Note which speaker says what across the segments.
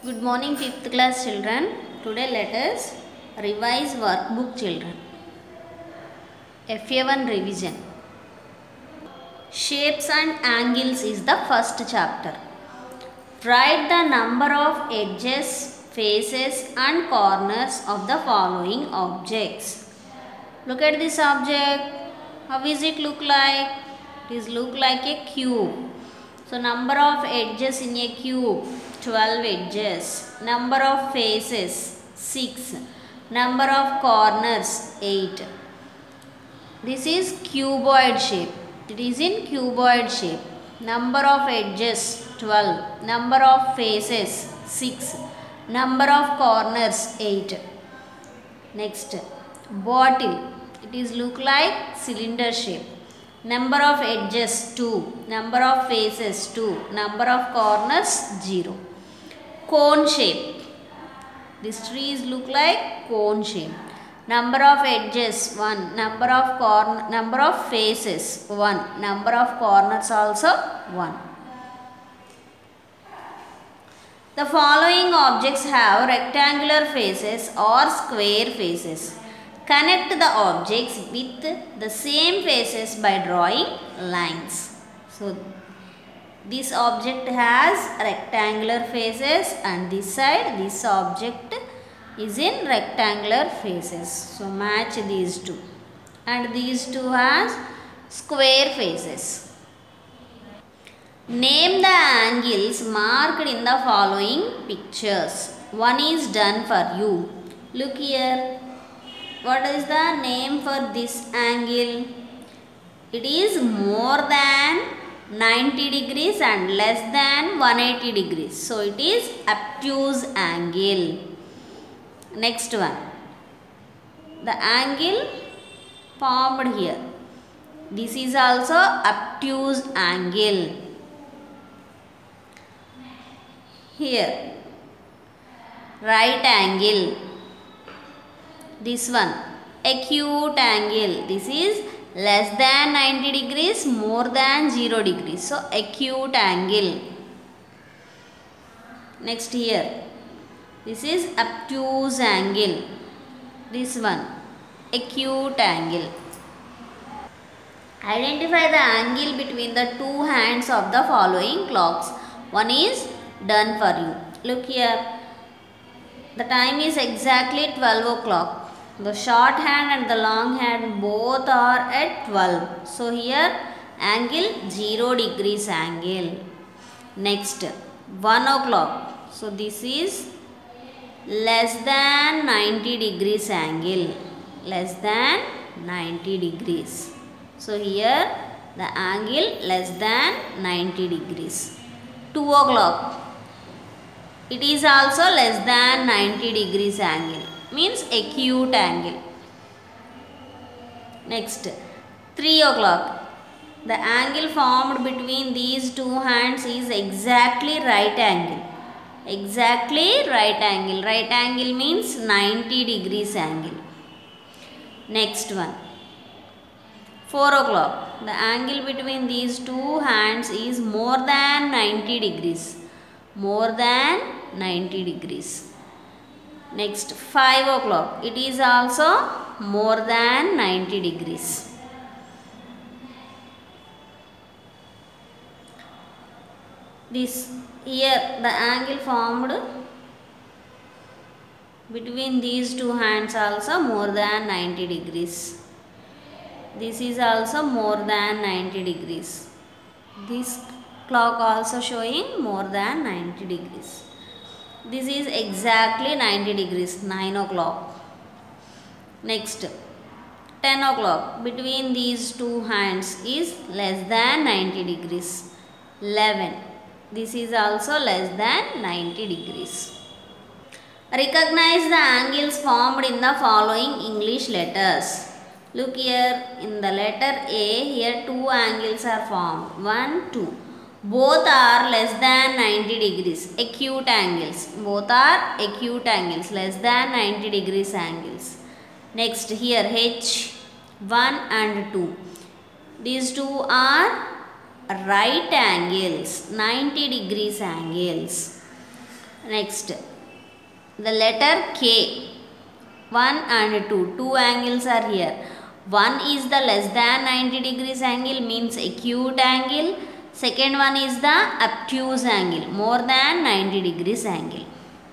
Speaker 1: Good morning, 5th class children. Today let us revise workbook children. FA1 revision. Shapes and angles is the first chapter. Write the number of edges, faces and corners of the following objects. Look at this object. How is it look like? It is look like a cube. So number of edges in a cube, 12 edges. Number of faces, 6. Number of corners, 8. This is cuboid shape. It is in cuboid shape. Number of edges, 12. Number of faces, 6. Number of corners, 8. Next, bottle. It is look like cylinder shape. Number of edges 2, number of faces 2, number of corners 0. Cone shape. This tree is look like cone shape. Number of edges 1, number of faces 1, number of corners also 1. The following objects have rectangular faces or square faces. Connect the objects with the same faces by drawing lines. So, this object has rectangular faces and this side, this object is in rectangular faces. So, match these two. And these two has square faces. Name the angles marked in the following pictures. One is done for you. Look here. What is the name for this angle? It is more than 90 degrees and less than 180 degrees. So, it is obtuse angle. Next one. The angle formed here. This is also obtuse angle. Here. Right angle. This one, acute angle. This is less than 90 degrees, more than 0 degrees. So, acute angle. Next here. This is obtuse angle. This one, acute angle. Identify the angle between the two hands of the following clocks. One is done for you. Look here. The time is exactly 12 o'clock. The short hand and the long hand both are at 12. So, here angle 0 degrees angle. Next, 1 o'clock. So, this is less than 90 degrees angle. Less than 90 degrees. So, here the angle less than 90 degrees. 2 o'clock. It is also less than 90 degrees angle. Means acute angle. Next, 3 o'clock. The angle formed between these two hands is exactly right angle. Exactly right angle. Right angle means 90 degrees angle. Next one. 4 o'clock. The angle between these two hands is more than 90 degrees. More than 90 degrees. Next, 5 o'clock. It is also more than 90 degrees. This here the angle formed between these two hands also more than 90 degrees. This is also more than 90 degrees. This clock also showing more than 90 degrees. This is exactly 90 degrees, 9 o'clock. Next, 10 o'clock. Between these two hands is less than 90 degrees. 11. This is also less than 90 degrees. Recognize the angles formed in the following English letters. Look here, in the letter A, here two angles are formed. 1, 2. Both are less than 90 degrees, acute angles. Both are acute angles, less than 90 degrees angles. Next, here H, 1 and 2. These two are right angles, 90 degrees angles. Next, the letter K. 1 and 2. Two angles are here. One is the less than 90 degrees angle, means acute angle. Second one is the obtuse angle, more than 90 degrees angle.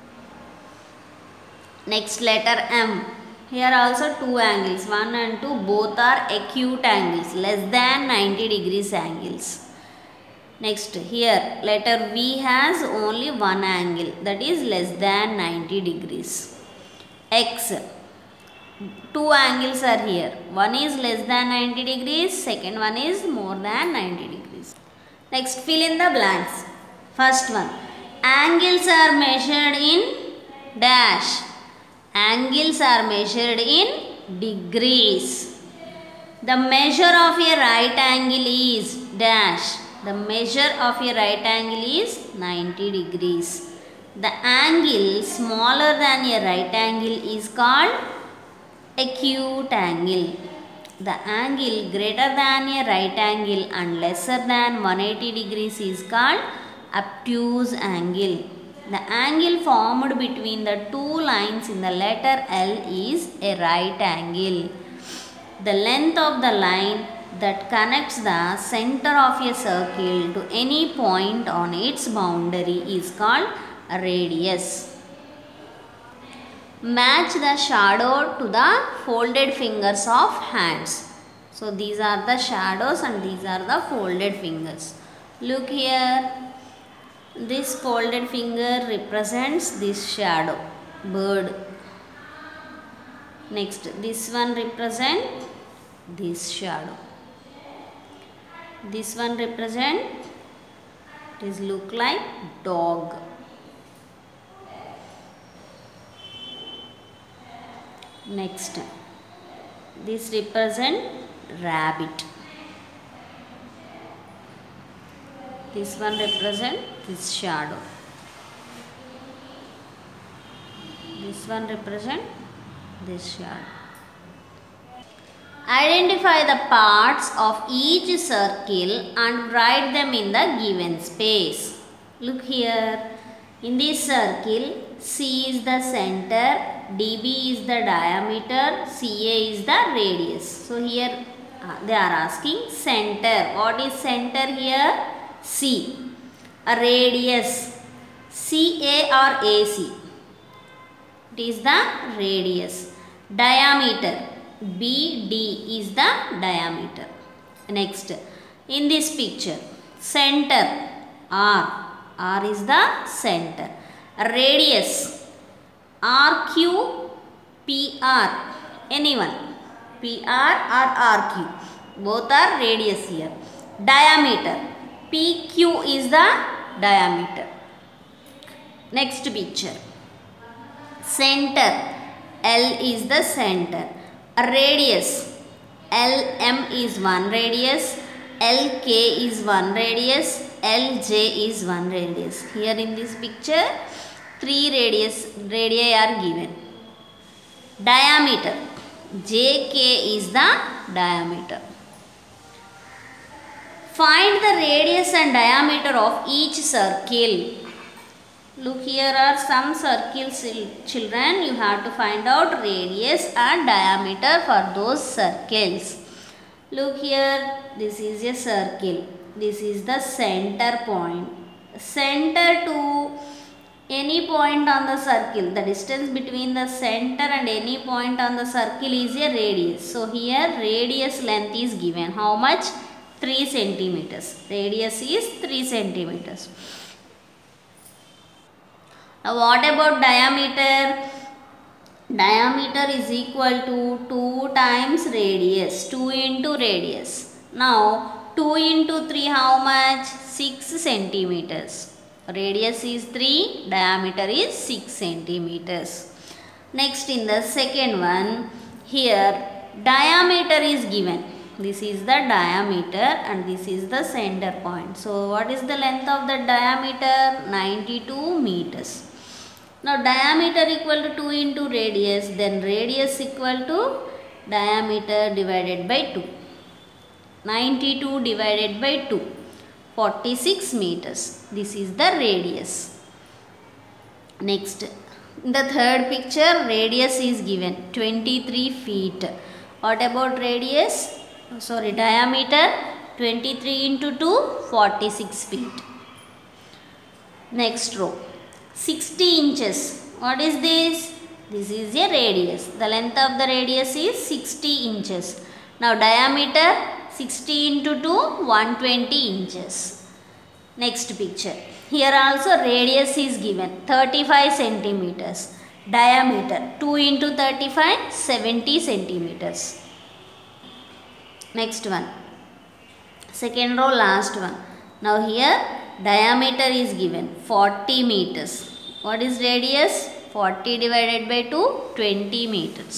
Speaker 1: Next, letter M. Here also two angles, 1 and 2, both are acute angles, less than 90 degrees angles. Next, here letter V has only one angle, that is less than 90 degrees. X. Two angles are here. One is less than 90 degrees, second one is more than 90 degrees. Next, fill in the blanks. First one, angles are measured in dash. Angles are measured in degrees. The measure of a right angle is dash. The measure of a right angle is 90 degrees. The angle smaller than a right angle is called acute angle. The angle greater than a right angle and lesser than 180 degrees is called obtuse angle. The angle formed between the two lines in the letter L is a right angle. The length of the line that connects the center of a circle to any point on its boundary is called a radius. Match the shadow to the folded fingers of hands. So these are the shadows and these are the folded fingers. Look here. This folded finger represents this shadow, bird. Next, this one represents this shadow. This one represents, it is look like dog. Next, this represents rabbit. This one represents this shadow. This one represents this shadow. Identify the parts of each circle and write them in the given space. Look here. In this circle, C is the center, DB is the diameter, CA is the radius. So here they are asking center. What is center here? C. A radius. CA or AC. It is the radius. Diameter. BD is the diameter. Next, in this picture, center R. R is the center. Radius RQ, PR. Anyone? PR or RQ. Both are radius here. Diameter. PQ is the diameter. Next picture. Center. L is the center. Radius. LM is one radius. LK is one radius. LJ is one radius. Here in this picture, three radii are given. Diameter. JK is the diameter. Find the radius and diameter of each circle. Look, here are some circles, children. You have to find out radius and diameter for those circles. Look here, this is a circle. This is the center point. Center to any point on the circle. The distance between the center and any point on the circle is a radius. So here radius length is given. How much? 3 centimeters. Radius is 3 centimeters. Now what about diameter? Diameter is equal to 2 times radius. 2 into radius. Now 2 into 3 how much? 6 centimeters. Radius is 3, diameter is 6 centimeters. Next, in the second one, here diameter is given. This is the diameter and this is the center point. So what is the length of the diameter? 92 meters. Now diameter equal to 2 into radius, then radius equal to diameter divided by 2. 92 divided by 2. 46 meters. This is the radius. Next, in the third picture, radius is given 23 feet. What about radius? Sorry, diameter 23 into 2, 46 feet. Next row, 60 inches. What is this? This is a radius. The length of the radius is 60 inches. Now diameter 60 into 2, 120 inches. Next picture. Here also radius is given 35 centimeters. Diameter 2 into 35, 70 centimeters. Next one. Second row, last one. Now here diameter is given 40 meters. What is radius? 40 divided by 2, 20 meters.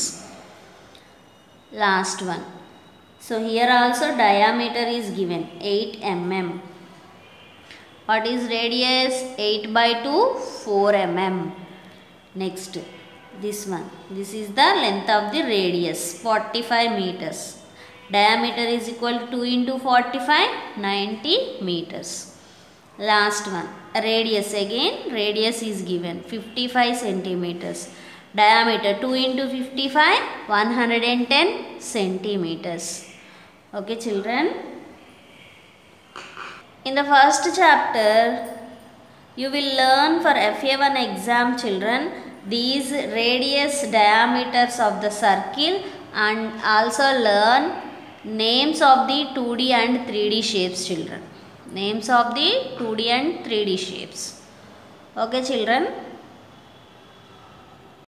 Speaker 1: Last one. So here also diameter is given 8 mm. What is radius? 8 by 2, 4 mm. Next, this one. This is the length of the radius, 45 meters. Diameter is equal to 2 into 45, 90 meters. Last one, radius again, radius is given 55 centimeters. Diameter 2 into 55, 110 centimeters. Okay children. In the first chapter, you will learn for FA1 exam children these radius diameters of the circle and also learn names of the 2D and 3D shapes children. Names of the 2D and 3D shapes. Okay children.